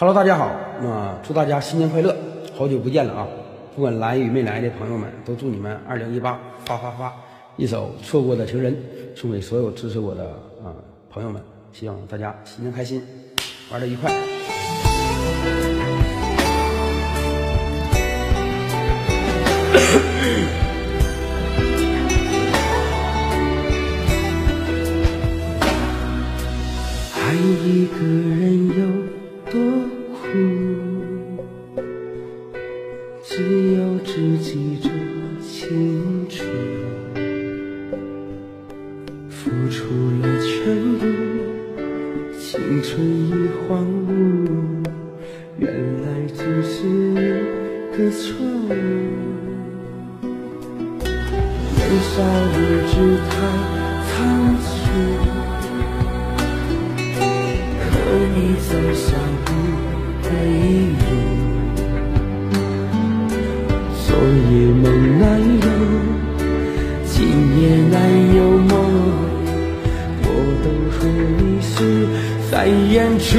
Hello， 大家好，祝大家新年快乐！好久不见了啊！不管来与没来的朋友们，都祝你们2018发发发！一首《错过的情人》送给所有支持我的朋友们，希望大家新年开心，玩得愉快。爱一个人有多苦，只有知己最清楚。付出了全部，青春已荒芜，原来只是一个错误。年少无知太仓促，和你走上不归路，昨夜梦难有，今夜难有梦，我都和你是在演出。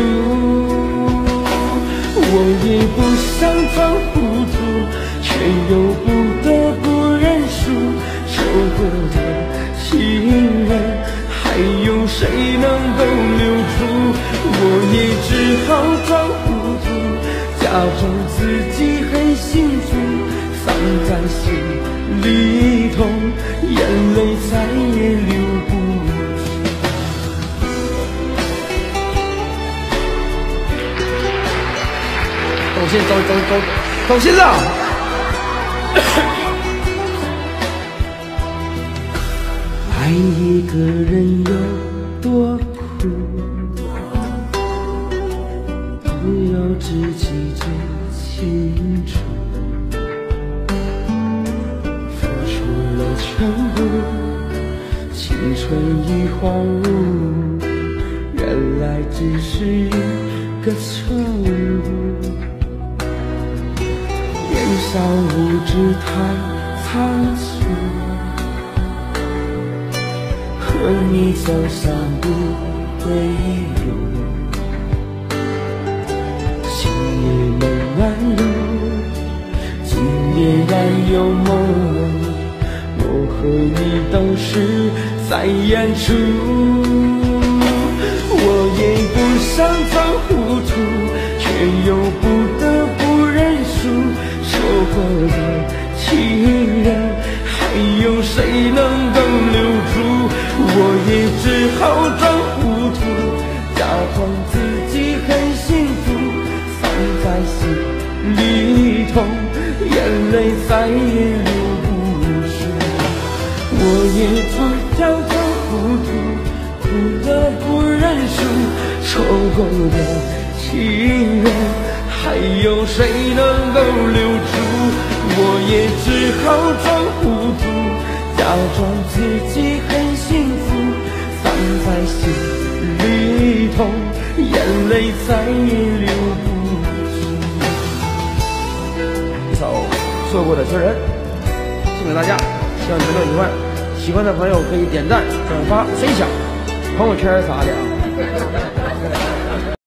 我也不想装糊涂，却又不得不认输。错过的情人，还有谁能够留住？我也只好装糊涂，假装自己很幸福，放在心里痛，眼泪再也流不出。走心了！爱一个人有多苦，只有自己最清楚。付出了全部，青春已荒芜，原来只是一个错误。年少无知太仓促，和你走上不归路，今夜梦难有，今夜难有梦，我和你都是在演出。我也不想装糊涂，却又不得不认输。错过的情人，还有谁能够留住？我也只好装糊涂，假装自己很幸福，放在心里痛，眼泪再也流不出。我也只想装糊涂，不得不认输。错过的情人，还有谁能够留住？我也只好装糊涂，假装自己很幸福，放在心里痛，眼泪再也流不出。一首《错过的情人》送给大家，希望你们都喜欢。喜欢的朋友可以点赞、转发、分享、朋友圈啥的啊。